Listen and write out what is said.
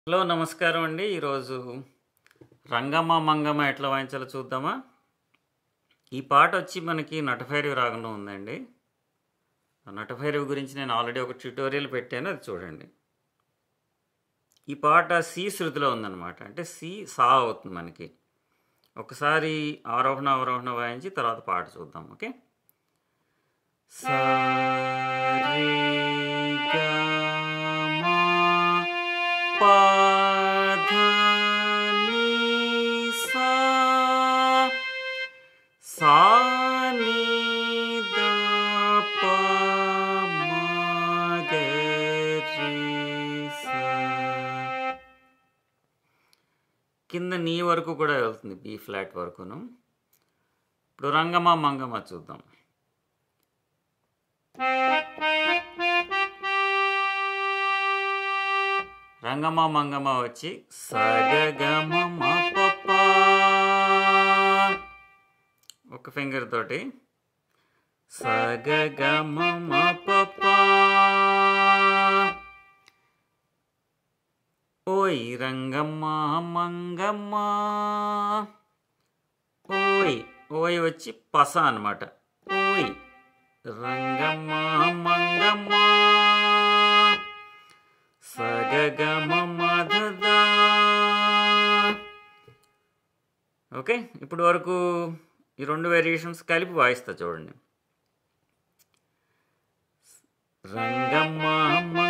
Hello నమస్కారం అండి. ఈరోజు రంగమ్మ మంగమ్మ ఎట్లా వాయించాలో చూద్దామా. ఈ పాట వచ్చి మనకి నటభైరవి రాగంలో ఉందండి. ఆ నటభైరవి గురించి నేను ఆల్రెడీ ఒక ట్యుటోరియల్ పెట్టాను, అది చూడండి. ఈ పాట సి శృతిలో ఉందన్నమాట. అంటే సి సా అవుతుంది మనకి. ఒకసారి ఆరోహణ అవరోహణ వాయించి తర్వాత పాట చూద్దాం. ఓకే. సా రే గా మా పా ధా ని సా సా ని ద ప మ గ రి సా. కింద నీ వరకు కూడా వెళ్తుంది, బి ఫ్లాట్ వరకును. ఇప్పుడు రంగమ్మ మంగమ్మ చూద్దాం. రంగమ్మ మంగమ్మ వచ్చి సగగమ పప్ప, ఒక ఫింగర్ తోటి సగగమ పప్ప. ఓయ్ రంగమ్మ మంగమ్మ, ఓయ్ ఓయ్ వచ్చి పస అన్నమాట. ఓయ్ రంగమ్మ మంగమ్మ సగగమ మధద. ఓకే, ఇప్పుడు వరకు ఈ రెండు వేరియేషన్స్ కలిపి వాయిస్తా చూడండి. రంగమ్మ